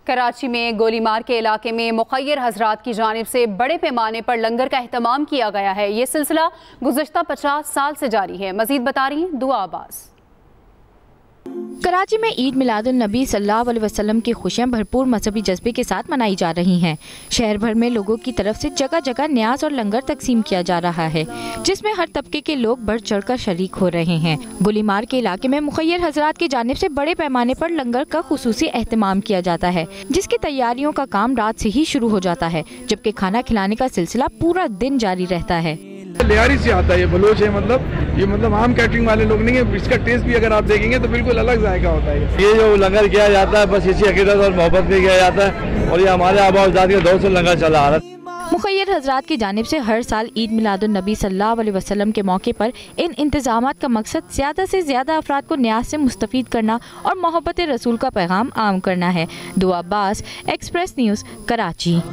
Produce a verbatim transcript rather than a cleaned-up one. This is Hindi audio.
कराची में गोलीमार के इलाके में मुखय्यर हजरात की जानिब से बड़े पैमाने पर लंगर का एहतमाम किया गया है। ये सिलसिला गुज़श्ता पचास साल से जारी है। मजीद बता रही हैं दुआ अब्बास। कराची में ईद मिलादुन नबी सल्लल्लाहु अलैहि वसल्लम की खुशियां भरपूर मजहबी जज्बे के साथ मनाई जा रही हैं। शहर भर में लोगों की तरफ से जगह जगह न्याज और लंगर तकसीम किया जा रहा है, जिसमें हर तबके के लोग बढ़ चढ़ कर शरीक हो रहे हैं। गोलीमार के इलाके में मुखय्यर हजरात की जानिब से बड़े पैमाने पर लंगर का खुसूसी एहतमाम किया जाता है, जिसकी तैयारियों का काम रात से ही शुरू हो जाता है, जबकि खाना खिलाने का सिलसिला पूरा दिन जारी रहता है। लियारी से आता है, ये बलोच है, मतलब ये मतलब आम कैटरिंग वाले लोग नहीं है। इसका टेस्ट भी अगर आप देखेंगे तो बिल्कुल अलग जायका होता है। ये जो लंगर किया जाता है बस इसी अकीदत और मोहब्बत में किया जाता है, और ये हमारे आबा अजदाद के दौर से लंगर चला आ रहा है। मुखय्यर हजरात की जानिब से हर साल ईद मिलादुन नबी सल्लल्लाहु अलैहि वसल्लम के मौके पर इन इंतजामात का मकसद ज्यादा से ज्यादा अफराद को न्याज से मुस्तफीद करना और मोहब्बत रसूल का पैगाम आम करना है। दुआ अब्बास, एक्सप्रेस न्यूज़, कराची।